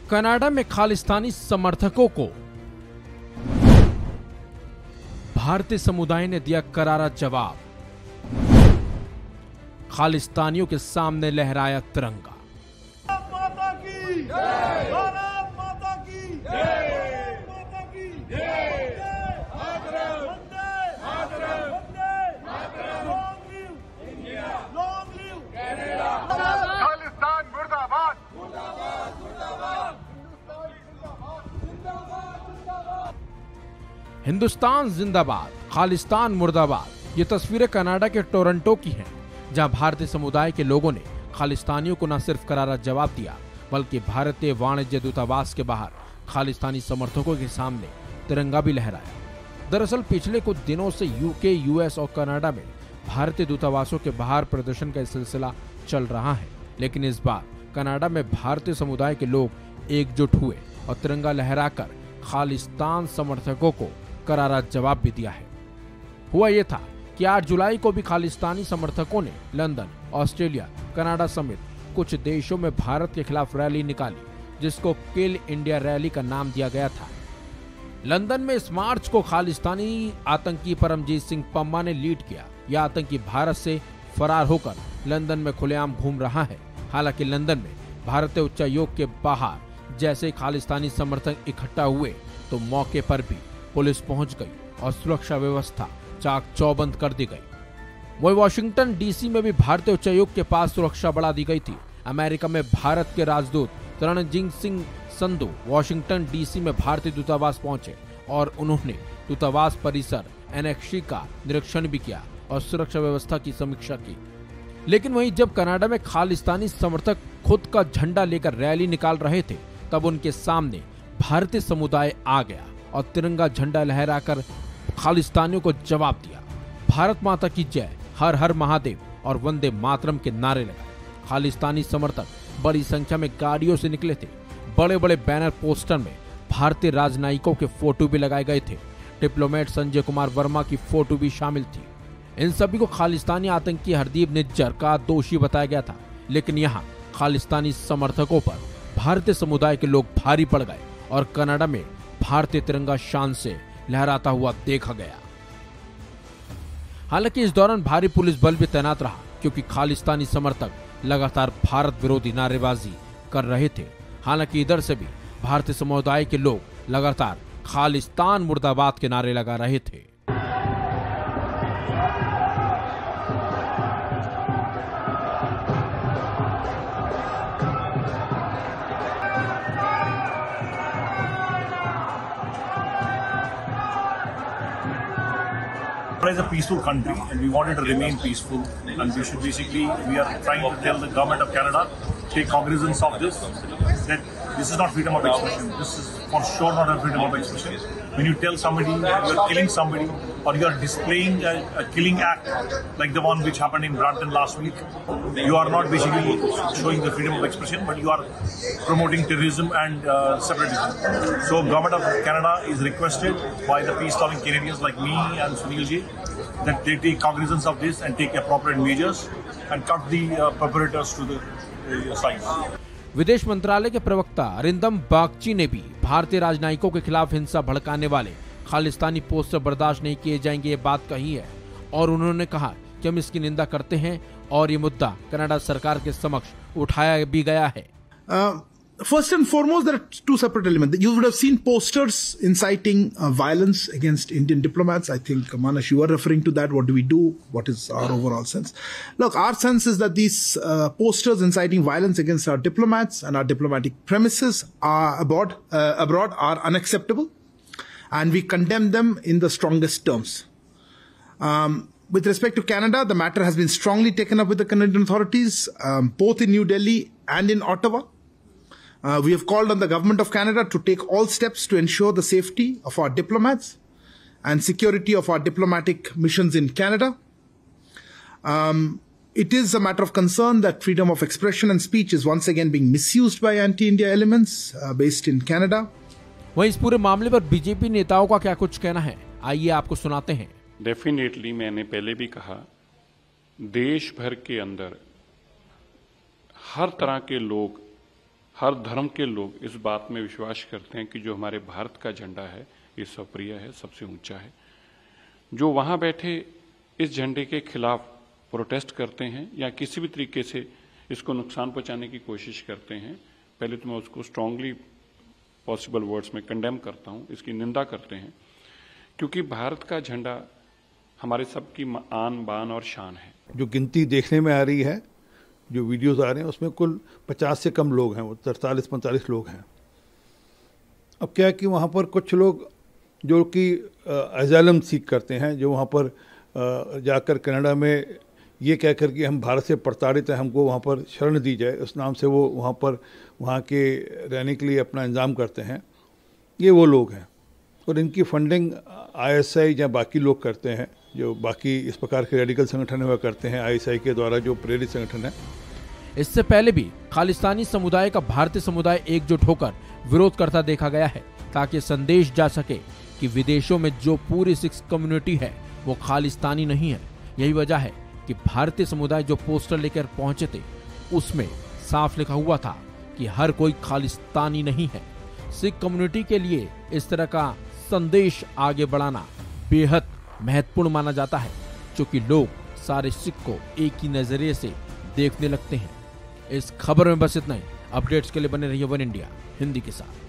Canada में खालिस्तानी समर्थकों को भारतीय समुदाय ने दिया करारा जवाब। खालिस्तानियों के सामने लहराया तिरंगा। माता की जय, भारत माता की जय, माता की जय, वंदे मातरम, वंदे मातरम, long live India, long live Canada, Khalistan मुर्दाबाद, मुर्दाबाद, मुर्दाबाद, हिंदुस्तान जिंदाबाद, खालिस्तान मुर्दाबाद। ये तस्वीरें कनाडा के टोरंटो की हैं, जहां भारतीय समुदाय के लोगों ने खालिस्तानियों को न सिर्फ करारा जवाब दिया, बल्कि भारतीय वाणिज्य दूतावास के बाहर खालिस्तानी समर्थकों के सामने तिरंगा भी लहराया। दरअसल पिछले कुछ दिनों से यूके, यूएस और कनाडा में भारतीय दूतावासों के बाहर प्रदर्शन का सिलसिला चल रहा है, लेकिन इस बार कनाडा में भारतीय समुदाय के लोग एकजुट हुए और तिरंगा लहराकर खालिस्तान समर्थकों को करारा जवाब भी दिया है। हुआ ये था कि 8 जुलाई को भी खालिस्तानी समर्थकों ने लंदन, ऑस्ट्रेलिया, कनाडा समेत कुछ देशों में भारत के खिलाफ रैली निकाली, जिसको किल इंडिया रैली का नाम दिया गया था। लंदन में इस मार्च को खालिस्तानी आतंकी परमजीत सिंह पम्मा ने लीड किया। यह आतंकी भारत से फरार होकर लंदन में खुलेआम घूम रहा है। हालांकि लंदन में भारतीय उच्चायोग के बाहर जैसे खालिस्तानी समर्थक इकट्ठा हुए तो मौके पर भी पुलिस पहुंच गई और सुरक्षा व्यवस्था चाक चौबंद कर दी गई। वही वाशिंगटन डीसी में भी भारतीय उच्चायोग के पास सुरक्षा बढ़ा दी गई थी। अमेरिका में भारत के राजदूत रणजीत सिंह संधू वाशिंगटन डीसी में भारतीय दूतावास पहुंचे और उन्होंने दूतावास परिसर एनेक्सी का निरीक्षण भी किया और सुरक्षा व्यवस्था की समीक्षा की। लेकिन वहीं जब कनाडा में खालिस्तानी समर्थक खुद का झंडा लेकर रैली निकाल रहे थे, तब उनके सामने भारतीय समुदाय आ गया और तिरंगा झंडा लहराकर खालिस्तानियों को जवाब दिया। भारत माता की जय, हर हर महादेव और वंदे मातरम के नारे लगाए। खालिस्तानी समर्थक बड़ी संख्या में गाड़ियों से निकले थे। बड़े बड़े बैनर पोस्टर में भारतीय राजनयिकों के फोटो भी लगाए गए थे। डिप्लोमेट संजय कुमार वर्मा की फोटो भी शामिल थी। इन सभी को खालिस्तानी आतंकी हरदीप निज्जर का दोषी बताया गया था। लेकिन यहाँ खालिस्तानी समर्थकों पर भारतीय समुदाय के लोग भारी पड़ गए और कनाडा में भारतीय तिरंगा शान से लहराता हुआ देखा गया। हालांकि इस दौरान भारी पुलिस बल भी तैनात रहा, क्योंकि खालिस्तानी समर्थक लगातार भारत विरोधी नारेबाजी कर रहे थे। हालांकि इधर से भी भारतीय समुदाय के लोग लगातार खालिस्तान मुर्दाबाद के नारे लगा रहे थे। Canada is a peaceful country and we want it to remain peaceful, and we should we are trying to tell the government of Canada, take cognizance of this, that this is not freedom of expression. This is for sure not a freedom of expression. When you tell somebody that you are killing somebody or you are displaying a killing act like the one which happened in Brampton last week, you are not basically showing the freedom of expression, but you are promoting terrorism and separatism. So government of Canada is requested by the peace-loving Canadians like me and Sunil ji that they take cognizance of this and take appropriate measures and cut the perpetrators to the sides. विदेश मंत्रालय के प्रवक्ता अरिंदम बागची ने भी भारतीय राजनयिकों के खिलाफ हिंसा भड़काने वाले खालिस्तानी पोस्टर बर्दाश्त नहीं किए जाएंगे, ये बात कही है। और उन्होंने कहा कि हम इसकी निंदा करते हैं और ये मुद्दा कनाडा सरकार के समक्ष उठाया भी गया है। First and foremost, there are two separate elements. You would have seen posters inciting violence against Indian diplomats. I think, Manas, you are referring to that. What do we do? What is our overall sense? Look, our sense is that these posters inciting violence against our diplomats and our diplomatic premises are abroad are unacceptable, and we condemn them in the strongest terms. With respect to Canada, the matter has been strongly taken up with the Canadian authorities, both in New Delhi and in Ottawa. We have called on the government of Canada to take all steps to ensure the safety of our diplomats and security of our diplomatic missions in Canada. It is a matter of concern that freedom of expression and speech is once again being misused by anti-India elements based in Canada. वहीं इस पूरे मामले पर BJP नेताओं का क्या कुछ कहना है, आइए आपको सुनाते हैं। डेफिनेटली मैंने पहले भी कहा, देश भर के अंदर हर तरह के लोग हर धर्म के लोग इस बात में विश्वास करते हैं कि जो हमारे भारत का झंडा है ये सर्वप्रिय है, सबसे ऊंचा है। जो वहाँ बैठे इस झंडे के खिलाफ प्रोटेस्ट करते हैं या किसी भी तरीके से इसको नुकसान पहुंचाने की कोशिश करते हैं, पहले तो मैं उसको स्ट्रांगली पॉसिबल वर्ड्स में कंडेम करता हूं, इसकी निंदा करते हैं, क्योंकि भारत का झंडा हमारे सबकी आन बान और शान है। जो गिनती देखने में आ रही है, जो वीडियोस आ रहे हैं, उसमें कुल 50 से कम लोग हैं, वो 43-45 लोग हैं। अब क्या है कि वहाँ पर कुछ लोग जो कि अजालम सीख करते हैं, जो वहाँ पर जाकर कनाडा में ये कहकर कि हम भारत से प्रताड़ित हैं, हमको वहाँ पर शरण दी जाए, उस नाम से वो वहाँ के रहने के लिए अपना इंतज़ाम करते हैं। ये वो लोग हैं और इनकी फंडिंग ISI या बाकी लोग करते हैं, जो बाकी इस प्रकार के रेडिकल संगठन हुआ करते हैं, ISI के द्वारा जो प्रेरित संगठन है। इससे पहले भी खालिस्तानी समुदाय का भारतीय समुदाय एकजुट होकर विरोध करता देखा गया है, ताकि संदेश जा सके कि विदेशों में जो पूरी सिख कम्युनिटी है वो खालिस्तानी नहीं है। यही वजह है कि भारतीय समुदाय जो पोस्टर लेकर पहुंचे थे उसमें साफ लिखा हुआ था कि हर कोई खालिस्तानी नहीं है। सिख कम्युनिटी के लिए इस तरह का संदेश आगे बढ़ाना बेहद महत्वपूर्ण माना जाता है, क्योंकि लोग सारे सिख को एक ही नजरिए से देखने लगते हैं। इस खबर में बस इतना ही। अपडेट्स के लिए बने रहिए वन इंडिया हिंदी के साथ।